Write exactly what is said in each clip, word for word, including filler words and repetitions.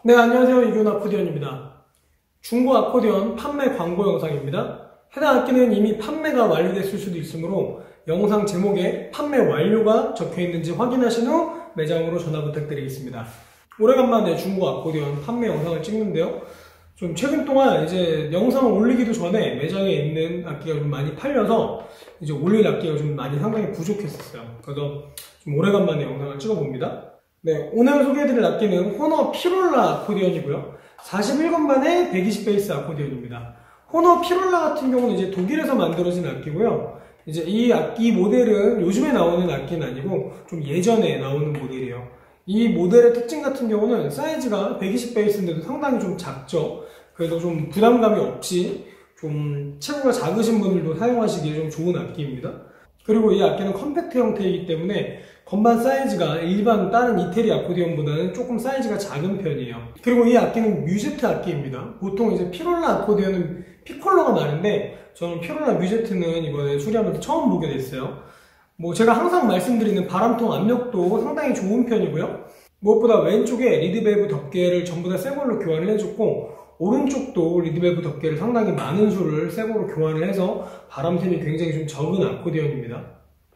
네, 안녕하세요. 이균 아코디언입니다. 중고 아코디언 판매 광고 영상입니다. 해당 악기는 이미 판매가 완료됐을 수도 있으므로 영상 제목에 판매 완료가 적혀있는지 확인하신 후 매장으로 전화 부탁드리겠습니다. 오래간만에 중고 아코디언 판매 영상을 찍는데요. 좀 최근 동안 이제 영상을 올리기도 전에 매장에 있는 악기가 좀 많이 팔려서 이제 올릴 악기가 좀 많이 상당히 부족했었어요. 그래서 좀 오래간만에 영상을 찍어봅니다. 네, 오늘 소개해드릴 악기는 호너 피롤라 아코디언이고요. 사십일 건만의 백이십 베이스 아코디언입니다. 호너 피롤라 같은 경우는 이제 독일에서 만들어진 악기고요. 이제 이 악기 모델은 요즘에 나오는 악기는 아니고 좀 예전에 나오는 모델이에요. 이 모델의 특징 같은 경우는 사이즈가 백이십 베이스인데도 상당히 좀 작죠. 그래도 좀 부담감이 없이 좀 체구가 작으신 분들도 사용하시기에 좀 좋은 악기입니다. 그리고 이 악기는 컴팩트 형태이기 때문에 건반 사이즈가 일반 다른 이태리 아코디언보다는 조금 사이즈가 작은 편이에요. 그리고 이 악기는 뮤제트 악기입니다. 보통 이제 피롤라 아코디언은 피콜로가 많은데 저는 피롤라 뮤제트는 이번에 수리하면서 처음 보게 됐어요. 뭐 제가 항상 말씀드리는 바람통 압력도 상당히 좋은 편이고요. 무엇보다 왼쪽에 리드밸브 덮개를 전부 다 새 걸로 교환을 해줬고 오른쪽도 리드밸브 덮개를 상당히 많은 수를 새 거로 교환을 해서 바람샘이 굉장히 좀 적은 아코디언입니다.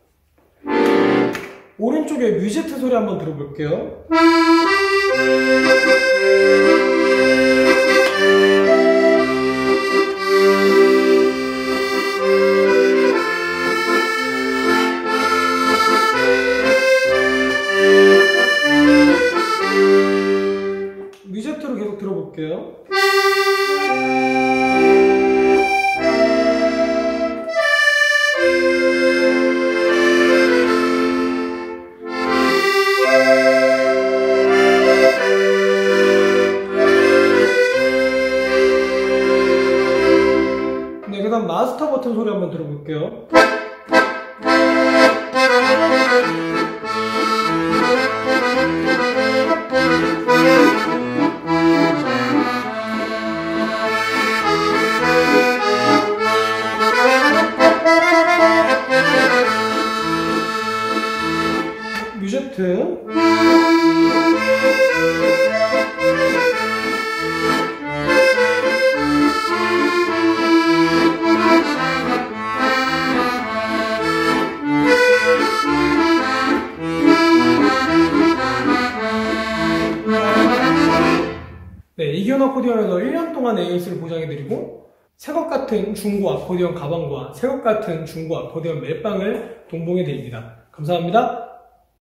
오른쪽에 뮤제트 소리 한번 들어볼게요. 뮤제트로 계속 들어볼게요. 네, 그 다음 마스터 버튼 소리 한번 들어볼게요. 뮤제트. 네, 이균 아코디언에서 일 년 동안 에이에스를 보장해드리고 새것 같은 중고 아코디언 가방과 새것 같은 중고 아코디언 멜빵을 동봉해드립니다. 감사합니다.